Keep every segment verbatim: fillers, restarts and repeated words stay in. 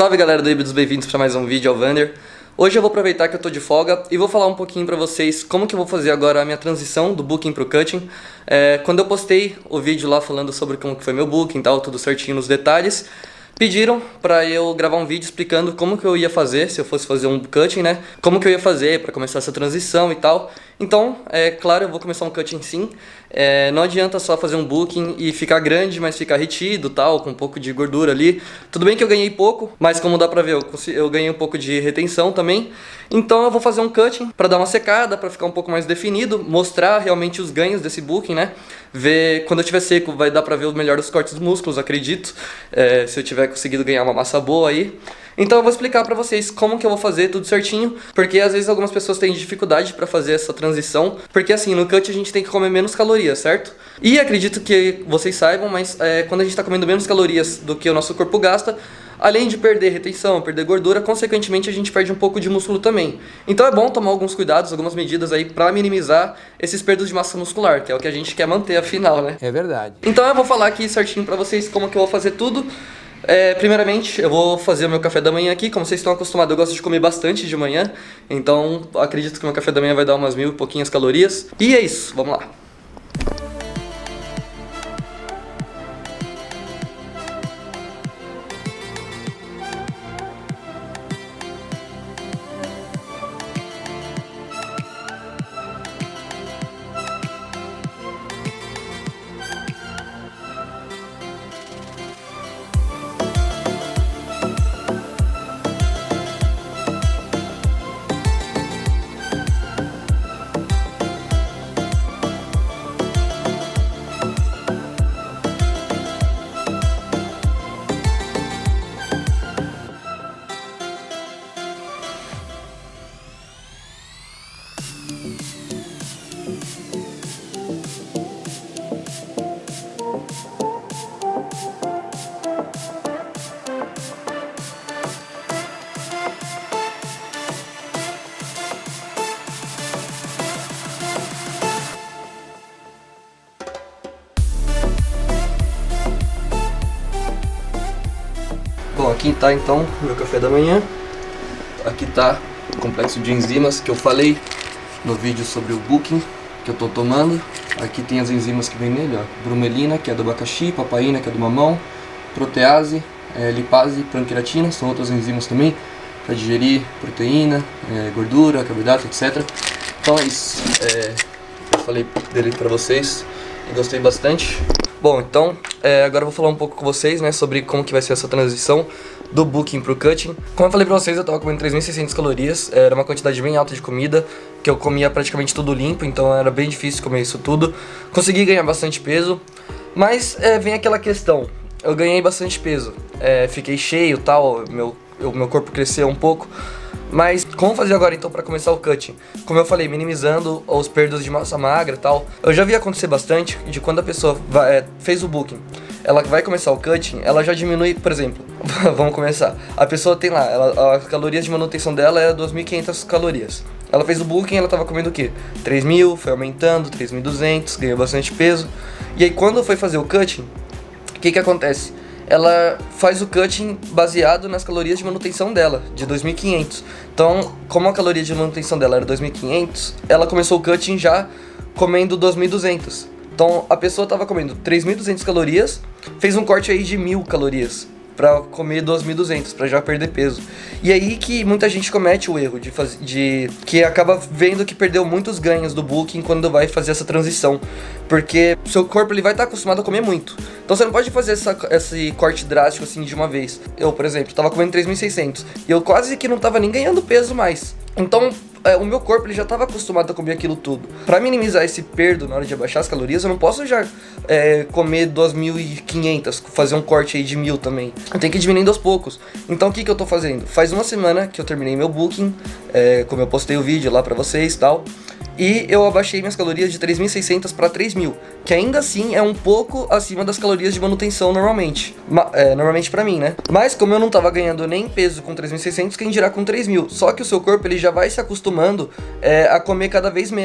Salve galera do Híbridos, bem-vindos para mais um vídeo ao Vander. Hoje eu vou aproveitar que eu tô de folga e vou falar um pouquinho pra vocês como que eu vou fazer agora a minha transição do booking pro cutting. É, quando eu postei o vídeo lá falando sobre como que foi meu booking e tal, tudo certinho nos detalhes, pediram pra eu gravar um vídeo explicando como que eu ia fazer, se eu fosse fazer um cutting, né? Como que eu ia fazer pra começar essa transição e tal. Então, é claro, eu vou começar um cutting sim. É, não adianta só fazer um booking e ficar grande, mas ficar retido tal, com um pouco de gordura ali. Tudo bem que eu ganhei pouco, mas como dá pra ver, eu, eu ganhei um pouco de retenção também. Então eu vou fazer um cutting pra dar uma secada, pra ficar um pouco mais definido, mostrar realmente os ganhos desse booking, né? Ver, quando eu tiver seco vai dar pra ver o melhor dos cortes dos músculos, acredito. É, se eu tiver conseguido ganhar uma massa boa aí. Então eu vou explicar pra vocês como que eu vou fazer tudo certinho, porque às vezes algumas pessoas têm dificuldade pra fazer essa transição, porque assim, no cut a gente tem que comer menos calorias, certo? E acredito que vocês saibam, mas é, quando a gente tá comendo menos calorias do que o nosso corpo gasta, além de perder retenção, perder gordura, consequentemente a gente perde um pouco de músculo também. Então é bom tomar alguns cuidados, algumas medidas aí pra minimizar esses perdas de massa muscular, que é o que a gente quer manter afinal, né? É verdade. Então eu vou falar aqui certinho pra vocês como que eu vou fazer tudo. É, primeiramente, eu vou fazer o meu café da manhã aqui. Como vocês estão acostumados, eu gosto de comer bastante de manhã. Então, acredito que o meu café da manhã vai dar umas mil e pouquinhas calorias. E é isso, vamos lá. Bom, aqui tá então o meu café da manhã. Aqui tá o complexo de enzimas que eu falei no vídeo sobre o booking que eu tô tomando. Aqui tem as enzimas que vem nele, ó. Bromelina, que é do abacaxi, papaina, que é do mamão, protease, é, lipase, pancreatina, são outras enzimas também para digerir proteína, é, gordura, carboidrato, etcétera. Então é isso. É, eu falei dele pra vocês e gostei bastante. Bom, então, é, agora eu vou falar um pouco com vocês, né, sobre como que vai ser essa transição do booking pro cutting. Como eu falei pra vocês, eu tava comendo três mil e seiscentas calorias, era uma quantidade bem alta de comida, que eu comia praticamente tudo limpo, então era bem difícil comer isso tudo. Consegui ganhar bastante peso, mas é, vem aquela questão, eu ganhei bastante peso, é, fiquei cheio e tal, meu, o meu corpo cresceu um pouco. Mas como fazer agora então para começar o cutting? Como eu falei, minimizando os perdas de massa magra e tal. Eu já vi acontecer bastante de quando a pessoa vai, é, fez o booking, ela vai começar o cutting, ela já diminui, por exemplo, vamos começar. A pessoa tem lá, ela, as calorias de manutenção dela é duas mil e quinhentas calorias. Ela fez o booking, ela tava comendo o quê? três mil, foi aumentando, três mil e duzentos, ganhou bastante peso. E aí quando foi fazer o cutting, o que que acontece? Ela faz o cutting baseado nas calorias de manutenção dela, de dois mil e quinhentos. Então, como a caloria de manutenção dela era dois mil e quinhentos, ela começou o cutting já comendo dois mil e duzentos. Então, a pessoa estava comendo três mil e duzentas calorias, fez um corte aí de mil calorias para comer dois mil e duzentos, para já perder peso. E aí que muita gente comete o erro de fazer, de que acaba vendo que perdeu muitos ganhos do booking quando vai fazer essa transição, porque o seu corpo ele vai estar acostumado a comer muito. Então você não pode fazer essa, esse corte drástico assim de uma vez. Eu, por exemplo, estava comendo três mil e seiscentos e eu quase que não estava nem ganhando peso mais. Então é, o meu corpo ele já estava acostumado a comer aquilo tudo. Para minimizar esse perdo na hora de abaixar as calorias, eu não posso já é, comer duas mil e quinhentas, fazer um corte aí de mil também. Eu tenho que ir diminuindo aos poucos. Então o que que eu tô fazendo? Faz uma semana que eu terminei meu booking, é, como eu postei o vídeo lá pra vocês e tal. E eu abaixei minhas calorias de três mil e seiscentas para três mil, que ainda assim é um pouco acima das calorias de manutenção normalmente, Ma é, normalmente pra mim, né? Mas como eu não tava ganhando nem peso com três mil e seiscentos, quem dirá com três mil? Só que o seu corpo ele já vai se acostumando é, a comer cada vez menos.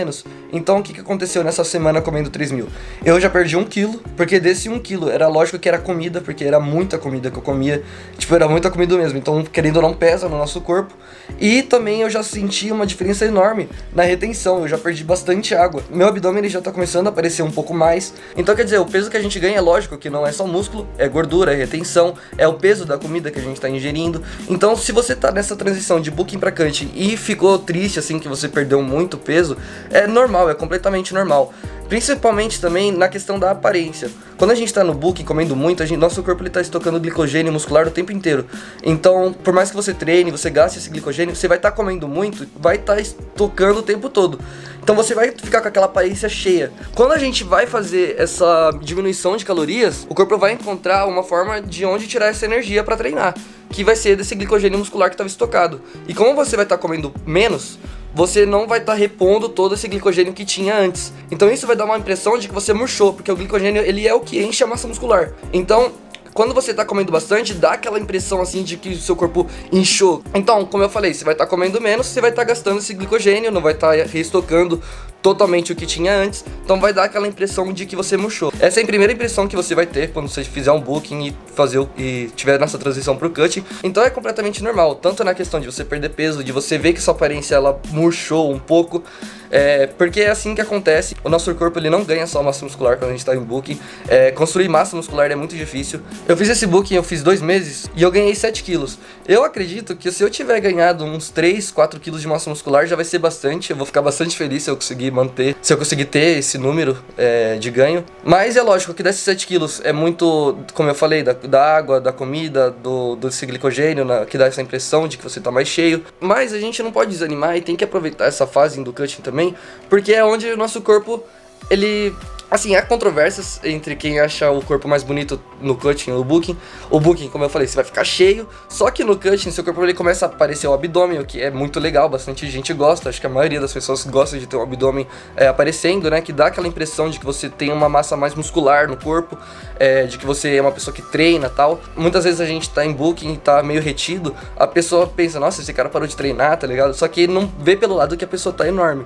Então o que, que aconteceu nessa semana comendo três mil? Eu já perdi um quilo, porque desse um quilo era lógico que era comida, porque era muita comida que eu comia, tipo, era muita comida mesmo, então querendo ou não pesa no nosso corpo. E também eu já senti uma diferença enorme na retenção, eu já perdi bastante água. Meu abdômen ele já tá começando a aparecer um pouco mais. Então quer dizer, o peso que a gente ganha é lógico que não é só músculo, é gordura, é retenção, é o peso da comida que a gente tá ingerindo. Então se você tá nessa transição de booking pra cut e ficou triste assim que você perdeu muito peso, é normal, é completamente normal. Principalmente também na questão da aparência. Quando a gente tá no booking comendo muito, a gente, nosso corpo ele tá estocando glicogênio muscular o tempo inteiro. Então, por mais que você treine, você gaste esse glicogênio, você vai estar tá comendo muito, vai estar tá estocando o tempo todo. Então você vai ficar com aquela aparência cheia. Quando a gente vai fazer essa diminuição de calorias, o corpo vai encontrar uma forma de onde tirar essa energia para treinar, que vai ser desse glicogênio muscular que estava estocado. E como você vai estar tá comendo menos, você não vai estar tá repondo todo esse glicogênio que tinha antes. Então isso vai dar uma impressão de que você murchou, porque o glicogênio ele é o que enche a massa muscular. Então, quando você tá comendo bastante, dá aquela impressão assim de que o seu corpo inchou. Então, como eu falei, você vai estar tá comendo menos, você vai estar tá gastando esse glicogênio, não vai estar tá reestocando totalmente o que tinha antes, então vai dar aquela impressão de que você murchou. Essa é a primeira impressão que você vai ter quando você fizer um booking e fazer o, e tiver nessa transição pro cut. Então é completamente normal, tanto na questão de você perder peso, de você ver que sua aparência ela murchou um pouco, é, porque é assim que acontece. O nosso corpo ele não ganha só massa muscular quando a gente tá em booking. É, construir massa muscular é muito difícil. Eu fiz esse booking, eu fiz dois meses e eu ganhei sete quilos. Eu acredito que se eu tiver ganhado uns três, quatro quilos de massa muscular já vai ser bastante. Eu vou ficar bastante feliz se eu conseguir manter, se eu conseguir ter esse número é, de ganho. Mas é lógico que desses sete quilos é muito, como eu falei, da, da água, da comida, do, do desse glicogênio, na, que dá essa impressão de que você tá mais cheio. Mas a gente não pode desanimar e tem que aproveitar essa fase do cutting também, porque é onde o nosso corpo, ele... Assim, há controvérsias entre quem acha o corpo mais bonito no cutting ou no booking. O booking, como eu falei, você vai ficar cheio, só que no cutting, seu corpo ele começa a aparecer o abdômen, o que é muito legal, bastante gente gosta. Acho que a maioria das pessoas gosta de ter o abdômen é, aparecendo, né? Que dá aquela impressão de que você tem uma massa mais muscular no corpo, é, de que você é uma pessoa que treina e tal. Muitas vezes a gente tá em booking e tá meio retido, a pessoa pensa, nossa, esse cara parou de treinar, tá ligado? Só que não vê pelo lado que a pessoa tá enorme.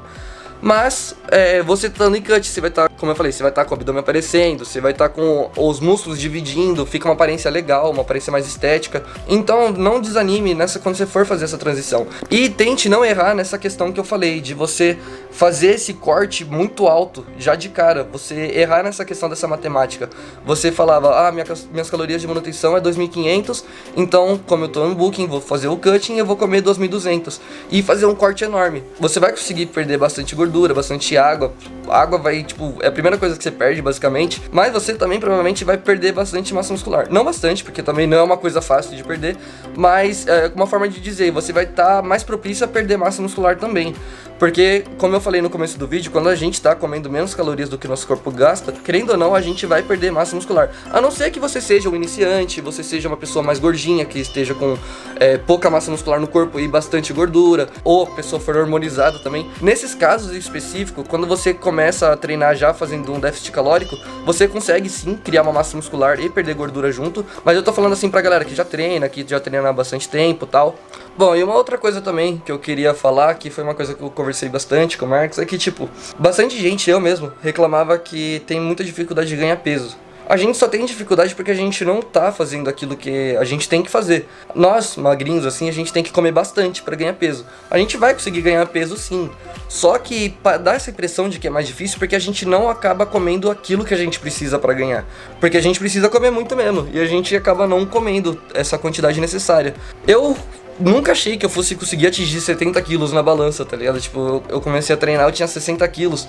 Mas, é, você estando em cut, você vai estar, tá, como eu falei, você vai estar tá com o abdômen aparecendo, você vai estar tá com os músculos dividindo, fica uma aparência legal, uma aparência mais estética. Então, não desanime nessa quando você for fazer essa transição. E tente não errar nessa questão que eu falei, de você fazer esse corte muito alto, já de cara. Você errar nessa questão dessa matemática. Você falava, ah, minha, minhas calorias de manutenção é dois mil e quinhentos, então, como eu tô no booking, vou fazer o cutting, eu vou comer dois mil e duzentos. E fazer um corte enorme. Você vai conseguir perder bastante gordura, bastante água. A água vai, tipo, é a primeira coisa que você perde, basicamente. Mas você também provavelmente vai perder bastante massa muscular. Não bastante, porque também não é uma coisa fácil de perder, mas é uma forma de dizer, você vai estar tá mais propício a perder massa muscular também. Porque, como eu falei no começo do vídeo, quando a gente tá comendo menos calorias do que o nosso corpo gasta, querendo ou não, a gente vai perder massa muscular. A não ser que você seja um iniciante, você seja uma pessoa mais gordinha, que esteja com é, pouca massa muscular no corpo e bastante gordura, ou a pessoa for hormonizada também. Nesses casos em específico, quando você começa a treinar já fazendo um déficit calórico, você consegue sim criar uma massa muscular e perder gordura junto. Mas eu tô falando assim pra galera que já treina, que já treina há bastante tempo e tal. Bom, e uma outra coisa também que eu queria falar, que foi uma coisa que eu conversei bastante com o Marcos, é que, tipo, bastante gente, eu mesmo, reclamava que tem muita dificuldade de ganhar peso. A gente só tem dificuldade porque a gente não tá fazendo aquilo que a gente tem que fazer. Nós, magrinhos, assim, a gente tem que comer bastante pra ganhar peso. A gente vai conseguir ganhar peso, sim. Só que dá essa impressão de que é mais difícil porque a gente não acaba comendo aquilo que a gente precisa pra ganhar. Porque a gente precisa comer muito mesmo, e a gente acaba não comendo essa quantidade necessária. Eu... nunca achei que eu fosse conseguir atingir setenta quilos na balança, tá ligado? Tipo, eu comecei a treinar, eu tinha sessenta quilos.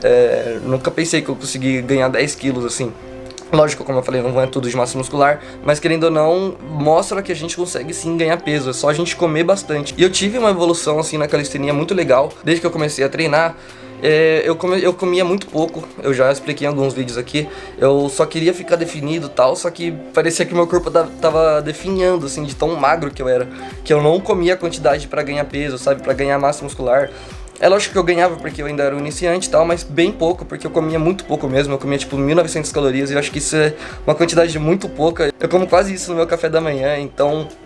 É, nunca pensei que eu consegui ganhar dez quilos, assim. Lógico, como eu falei, não é tudo de massa muscular, mas querendo ou não, mostra que a gente consegue sim ganhar peso, é só a gente comer bastante. E eu tive uma evolução, assim, na calistenia muito legal, desde que eu comecei a treinar. É, eu, come, eu comia muito pouco, eu já expliquei em alguns vídeos aqui. Eu só queria ficar definido e tal, só que parecia que meu corpo tava definhando, assim, de tão magro que eu era, que eu não comia a quantidade pra ganhar peso, sabe, pra ganhar massa muscular. É lógico que eu ganhava porque eu ainda era um iniciante e tal, mas bem pouco, porque eu comia muito pouco mesmo. Eu comia tipo mil e novecentas calorias e eu acho que isso é uma quantidade muito pouca. Eu como quase isso no meu café da manhã, então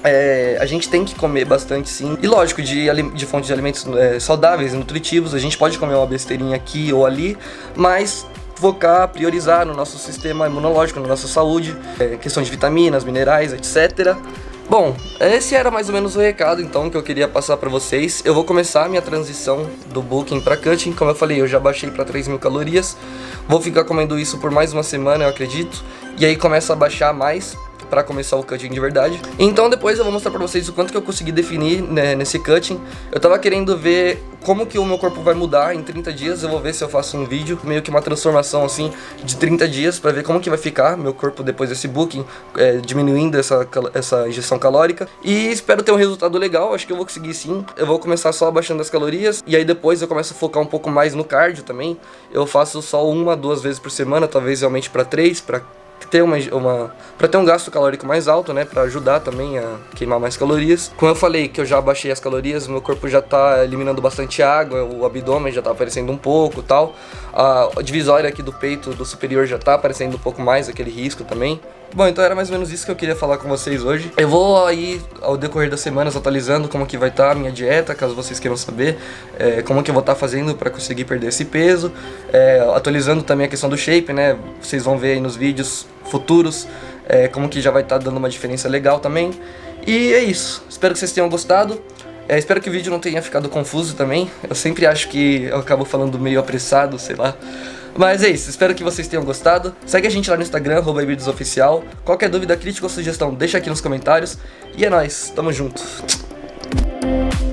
É, a gente tem que comer bastante sim. E lógico, de, de fontes de alimentos é, saudáveis e nutritivos. A gente pode comer uma besteirinha aqui ou ali, mas focar, priorizar no nosso sistema imunológico, na nossa saúde, é, questão de vitaminas, minerais, etcétera. Bom, esse era mais ou menos o recado então que eu queria passar pra vocês. Eu vou começar a minha transição do Booking pra Cutting. Como eu falei, eu já baixei pra três mil calorias. Vou ficar comendo isso por mais uma semana, eu acredito. E aí começa a baixar mais pra começar o cutting de verdade. Então depois eu vou mostrar pra vocês o quanto que eu consegui definir, né, nesse cutting. Eu tava querendo ver como que o meu corpo vai mudar em trinta dias. Eu vou ver se eu faço um vídeo, meio que uma transformação assim de trinta dias, pra ver como que vai ficar meu corpo depois desse Booking, é, diminuindo essa, essa injeção calórica. E espero ter um resultado legal, acho que eu vou conseguir sim. Eu vou começar só abaixando as calorias, e aí depois eu começo a focar um pouco mais no cardio também. Eu faço só uma, duas vezes por semana, talvez realmente pra três, pra ter uma, uma para ter um gasto calórico mais alto, né, para ajudar também a queimar mais calorias. Como eu falei que eu já abaixei as calorias, meu corpo já tá eliminando bastante água, o abdômen já tá aparecendo um pouco, tal. A divisória aqui do peito do superior já tá aparecendo um pouco mais, aquele risco também. Bom, então era mais ou menos isso que eu queria falar com vocês hoje. Eu vou aí, ao decorrer das semanas, atualizando como que vai estar a minha dieta, caso vocês queiram saber é, como que eu vou estar fazendo para conseguir perder esse peso. É, atualizando também a questão do shape, né? Vocês vão ver aí nos vídeos futuros é, como que já vai estar dando uma diferença legal também. E é isso, espero que vocês tenham gostado. É, espero que o vídeo não tenha ficado confuso também. Eu sempre acho que eu acabo falando meio apressado, sei lá. Mas é isso, espero que vocês tenham gostado. Segue a gente lá no Instagram, arroba ibidosoficial. Qualquer dúvida, crítica ou sugestão, deixa aqui nos comentários. E é nóis, tamo junto.